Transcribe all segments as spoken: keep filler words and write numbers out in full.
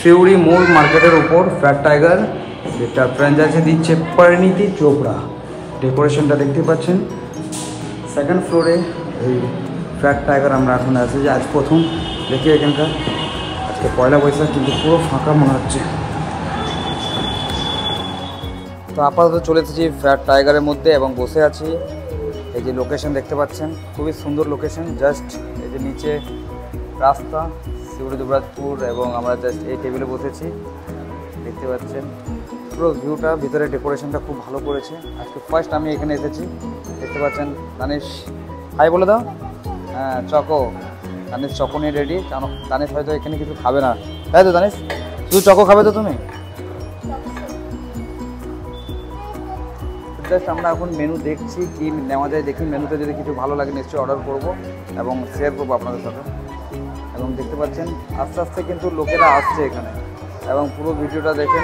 সিউড়ি মূল মার্কেটের উপর ফ্যাট টাইগার, যেটা ফ্র্যাঞ্চাইজি দিচ্ছে পরিণীতি চোপড়া। ডেকোরেশনটা দেখতে পাচ্ছেন। সেকেন্ড ফ্লোরে এই ফ্যাট টাইগার আমরা এখন আছি, যে আজ প্রথম দেখি এখানকার। আজকে পয়লা বৈশাখ, কিন্তু পুরো ফাঁকা মনে হচ্ছে। তো আপাতত চলে এসেছি ফ্যাট টাইগারের মধ্যে এবং বসে আছি। এই যে লোকেশন দেখতে পাচ্ছেন, খুবই সুন্দর লোকেশন। জাস্ট এই যে নিচে রাস্তা, সিউড়ি দুবরাজপুর, এবং আমরা জাস্ট এই টেবিলে বসেছি, দেখতে পাচ্ছেন পুরো ভিউটা। ভিতরে ডেকোরেশনটা খুব ভালো করেছে। আজকে ফার্স্ট আমি এখানে এসেছি, দেখতে পাচ্ছেন। দানিশ হাই বলে দাও। হ্যাঁ, চকো। দানিশ চকো নিয়ে রেডি। দানিশ হয়তো এখানে কিছু খাবে না, তাই তো দানিশ? শুধু চকো খাবে তো তুমি? জাস্ট আমরা এখন মেনু দেখছি, কি নেওয়া যায় দেখি। মেনুতে যদি কিছু ভালো লাগে নিশ্চয়ই অর্ডার করব এবং শেয়ার করবো আপনাদের সাথে। এবং দেখতে পাচ্ছেন আস্তে আস্তে কিন্তু লোকেরা আসছে এখানে, এবং পুরো ভিডিওটা দেখেন।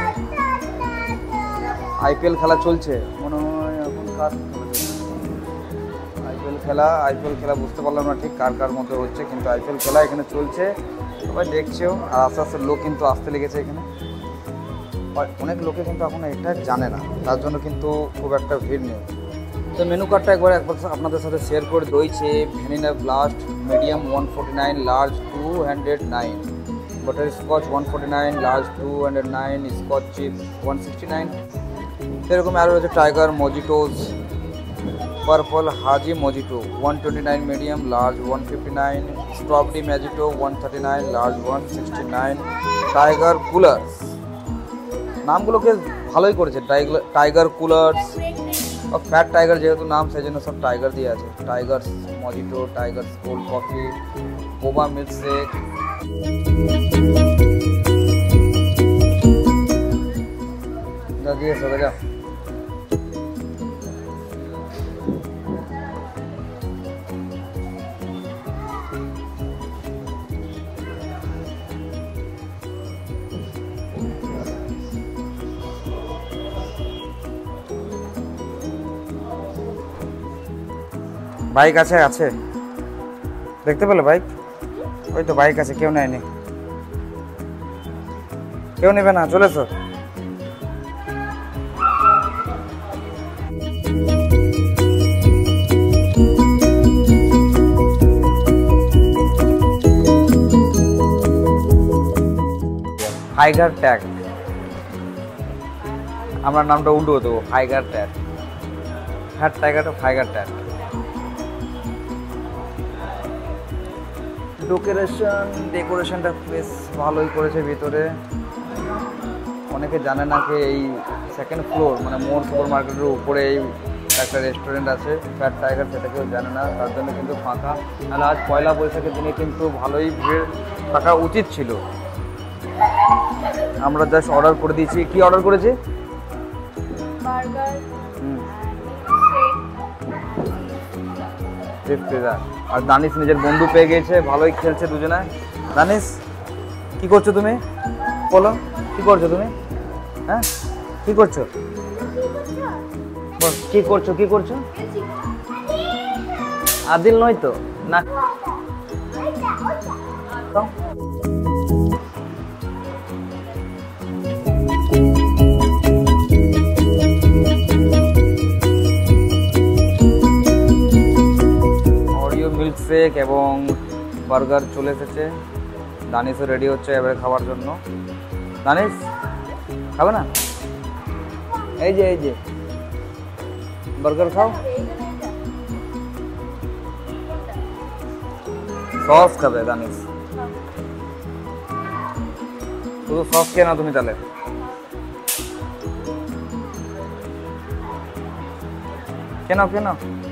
আইপিএল খেলা চলছে মনে হয় এখন। কার আইপিএল খেলা আইপিএল খেলা বুঝতে পারলাম না ঠিক কার কার মধ্যে হচ্ছে, কিন্তু আইপিএল খেলা এখানে চলছে, সবাই দেখছেও। আর আস্তে আস্তে লোক কিন্তু আসতে লেগেছে এখানে। অনেক লোকে কিন্তু এখন এটা জানে না, তার জন্য কিন্তু খুব একটা ভিড় নেই। তো মেনু কার্ডটা একবার একবার আপনাদের সাথে শেয়ার করে দিয়েছে। Vanilla blast medium one forty nine, large two hundred nine, butterscotch one forty nine, large two hundred nine, scotch chip one sixty nine. সেরকম আরও রয়েছে tiger mojitos, purple haze mojito one twenty nine, medium large one fifty nine, strawberry mojito one thirty nine, large one sixty nine, tiger coolers. নামগুলোকে ভালোই করেছে, tiger coolers. Fat tiger যেহেতু নাম, সেই জন্য সব টাইগার দিয়ে আছে। Tigers mojito, tigers cold coffee, boba milkshake. যা দিয়ে সবাই যা। বাইক আছে আছে দেখতে পেলে বাইক? ওই তো বাইক আছে, কেউ নেয়নি, কেউ নেবে না, চলে এসো। টাইগার ট্যাগ, আমার নামটা উল্টো হতো, টাইগার ট্যাগ। ফ্যাট টাইগারটা টাইগার ট্যাগ। ডেকোরেশন ডেকোরেশনটা বেশ ভালোই করেছে ভিতরে। অনেকে জানে না যে এই সেকেন্ড ফ্লোর মানে মোর সুপার মার্কেটের উপরে এই একটা রেস্টুরেন্ট আছে ফ্যাট টাইগার, সেটা কেউ জানে না, তার জন্য কিন্তু ফাঁকা। আর আজ পয়লা বৈশাখের দিনে কিন্তু ভালোই ভিড় থাকা উচিত ছিল। আমরা জাস্ট অর্ডার করে দিয়েছি। কি অর্ডার করেছি? Burger, pizza. আর দানিশ নিজের বন্ধু পেয়ে গেছে, ভালোই খেলছে দুজনে। দানিশ কি করছো তুমি? বলো কি করছো তুমি? হ্যাঁ কি করছো? কি করছো কি করছো? আদিল নয় তো না? মিল্কশেক এবং বার্গার চলে এসেছে। দানিশও রেডি হচ্ছে এবারে খাওয়ার জন্য। দানিশ খাবে না? এই যে এই যে বার্গার খাও। সস খাবে দানিশ, শুধু সস খেয়ে না তুমি তাহলে। কেন কেন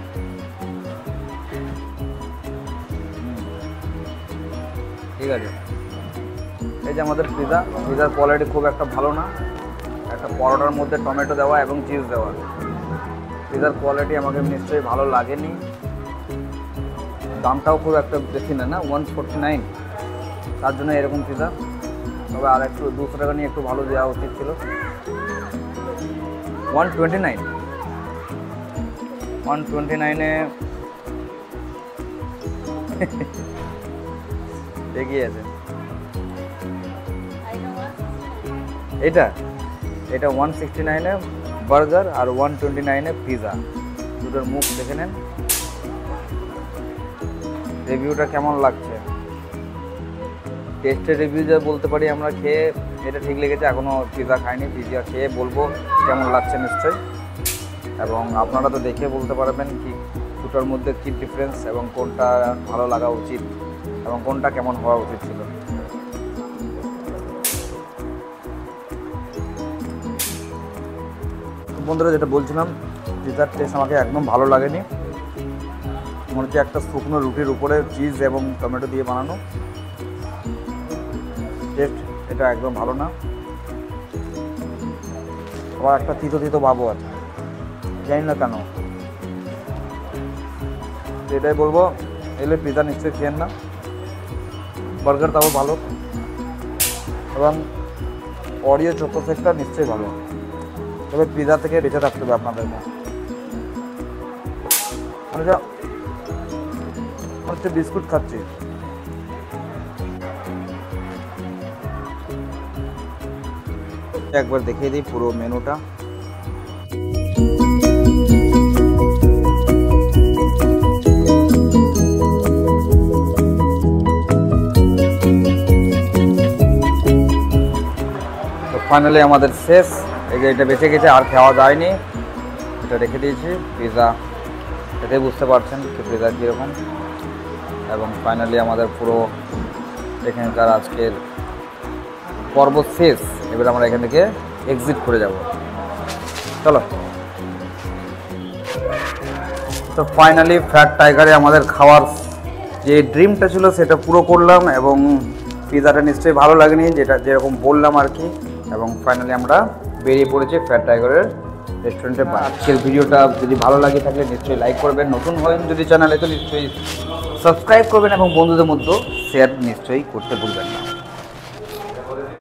ঠিক আছে। এই যে আমাদের পিৎজা, পিৎজার কোয়ালিটি খুব একটা ভালো না। একটা পরোটার মধ্যে টমেটো দেওয়া এবং চিজ দেওয়া। পিৎজার কোয়ালিটি আমাকে নিশ্চয়ই ভালো লাগেনি। দামটাও খুব একটা বেশি না, না ওয়ান ফোরটি নাইন, তার জন্য এরকম পিৎজা। তবে আর একটু দুশো টাকা নিয়ে একটু ভালো দেওয়া উচিত ছিল। One twenty nine one twenty নাইনে এগিয়ে আছে। এটা এটা ওয়ান সিক্সটি নাইনে বার্গার আর ওয়ান টোয়েন্টি নাইনে পিৎজা। দুটোর মুখ দেখে নেন, রিভিউটা কেমন লাগছে। টেস্টের রিভিউ যা বলতে পারি আমরা, খেয়ে এটা ঠিক লেগেছে। এখনও পিৎজা খাইনি, পিৎজা খেয়ে বলবো কেমন লাগছে নিশ্চয়ই। এবং আপনারা তো দেখে বলতে পারবেন কি দুটোর মধ্যে কী ডিফারেন্স এবং কোনটা ভালো লাগা উচিত এবং কোনটা কেমন হওয়া উচিত ছিল। বন্ধুরা যেটা বলছিলাম, পিৎজার টেস্ট আমাকে একদম ভালো লাগেনি। মনে হচ্ছে একটা শুকনো রুটির উপরে চিজ এবং টমেটো দিয়ে বানানো। টেস্ট এটা একদম ভালো না। আবার একটা তিতো তিতো ভাবও আছে, জানি না কেন। এটাই বলবো, এলে পিৎজা নিশ্চয়ই খেয়েন না। বার্গার তাও ভালো এবং অরিও চোকো সেকটা নিশ্চয়ই ভালো, তবে পিৎজা থেকে বেঁচে থাকতে হবে আপনাদেরকে। মানে হচ্ছে বিস্কুট খাচ্ছি। একবার দেখিয়ে দিই পুরো মেনুটা। তো ফাইনালি আমাদের শেষ। এই যে এটা বেঁচে গেছে, আর খাওয়া যায়নি, এটা রেখে দিয়েছি। পিৎজা এটাই বুঝতে পারছেন কি পিৎজা কীরকম। এবং ফাইনালি আমাদের পুরো এখানকার আজকের পর্ব শেষ। এবার আমরা এখান থেকে এক্সিট করে যাব। চলো। তো ফাইনালি ফ্যাট টাইগারে আমাদের খাওয়ার যে ড্রিমটা ছিল সেটা পুরো করলাম এবং পিৎজাটা নিশ্চয়ই ভালো লাগেনি, যেটা যেরকম বললাম আর কি। এবং ফাইনালি আমরা বেরিয়ে পড়েছি ফ্যাট টাইগারের রেস্টুরেন্টে। আজকের ভিডিওটা যদি ভালো লাগে থাকলে নিশ্চয়ই লাইক করবেন, নতুন হবেন যদি চ্যানেলে তো নিশ্চয়ই সাবস্ক্রাইব করবেন এবং বন্ধুদের মধ্যে শেয়ার নিশ্চয়ই করতে ভুলবেন না।